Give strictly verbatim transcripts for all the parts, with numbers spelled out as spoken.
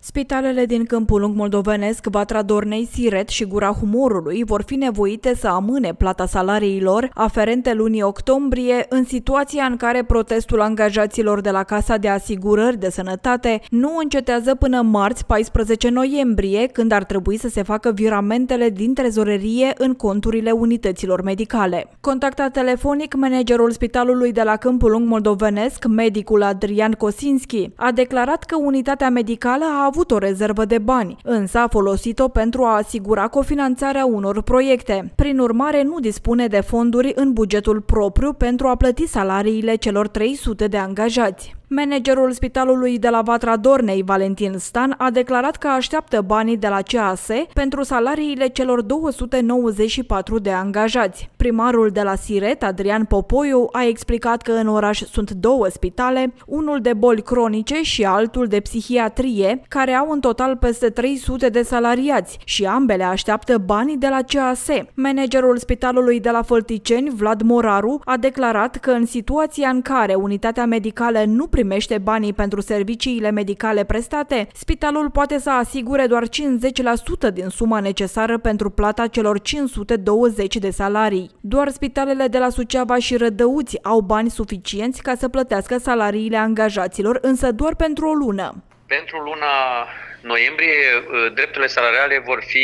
Spitalele din Câmpul Lung moldovenesc, Vatra Dornei, Siret și Gura Humorului vor fi nevoite să amâne plata salariilor aferente lunii octombrie, în situația în care protestul angajaților de la Casa de Asigurări de Sănătate nu încetează până marți paisprezece noiembrie, când ar trebui să se facă viramentele din trezorerie în conturile unităților medicale. Contactat telefonic, managerul spitalului de la Câmpul Lung moldovenesc, medicul Adrian Kosinski, a declarat că unitatea medicală a avut o rezervă de bani, însă a folosit-o pentru a asigura cofinanțarea unor proiecte. Prin urmare, nu dispune de fonduri în bugetul propriu pentru a plăti salariile celor trei sute de angajați. Managerul spitalului de la Vatra Dornei, Valentin Stan, a declarat că așteaptă banii de la C A S pentru salariile celor două sute nouăzeci și patru de angajați. Primarul de la Siret, Adrian Popoiu, a explicat că în oraș sunt două spitale, unul de boli cronice și altul de psihiatrie, care au în total peste trei sute de salariați și ambele așteaptă banii de la C A S. Managerul spitalului de la Fălticeni, Vlad Moraru, a declarat că în situația în care unitatea medicală nu primește banii pentru serviciile medicale prestate, spitalul poate să asigure doar cincizeci la sută din suma necesară pentru plata celor cinci sute douăzeci de salarii. Doar spitalele de la Suceava și Rădăuți au bani suficienți ca să plătească salariile angajaților, însă doar pentru o lună. Pentru luna noiembrie, drepturile salariale vor fi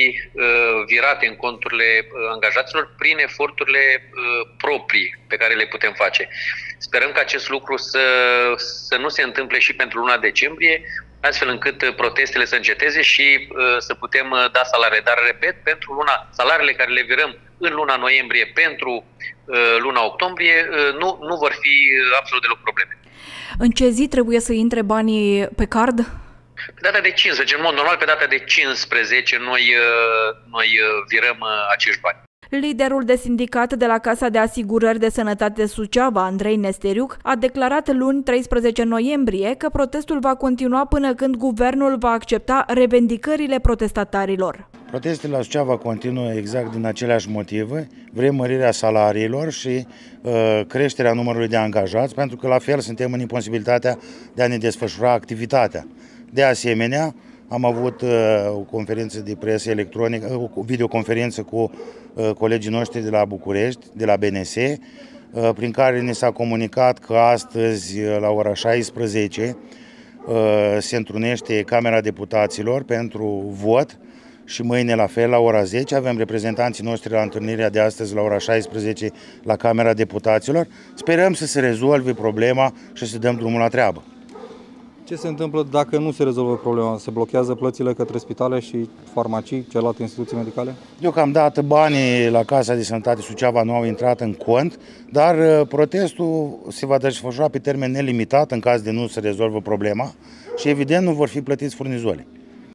virate în conturile angajaților prin eforturile proprii pe care le putem face. Sperăm că acest lucru să, să nu se întâmple și pentru luna decembrie, astfel încât protestele să înceteze și să putem da salarii. Dar, repet, pentru luna, salariile care le virăm în luna noiembrie pentru luna octombrie nu, nu vor fi absolut deloc probleme. În ce zi trebuie să intre banii pe card? Pe data de cincisprezece, în mod normal, pe data de cincisprezece noi, noi virăm acești bani. Liderul de sindicat de la Casa de Asigurări de Sănătate Suceava, Andrei Nesteriuc, a declarat luni treisprezece noiembrie că protestul va continua până când guvernul va accepta revendicările protestatarilor. Protestele la Suceava continuă exact din aceleași motive. Vrem mărirea salariilor și uh, creșterea numărului de angajați, pentru că la fel suntem în imposibilitatea de a ne desfășura activitatea. De asemenea, am avut uh, o conferință de presă electronică, o videoconferință cu uh, colegii noștri de la București, de la B N S, uh, prin care ne s-a comunicat că astăzi, uh, la ora șaisprezece, uh, se întrunește Camera Deputaților pentru vot și mâine, la fel, la ora zece, avem reprezentanții noștri la întâlnirea de astăzi, la ora șaisprezece, la Camera Deputaților. Sperăm să se rezolve problema și să dăm drumul la treabă. Ce se întâmplă dacă nu se rezolvă problema? Se blochează plățile către spitale și farmacii, celelalte instituții medicale? Deocamdată banii la Casa de Sănătate Suceava nu au intrat în cont, dar protestul se va desfășura pe termen nelimitat în caz de nu se rezolvă problema și evident nu vor fi plătiți furnizorii.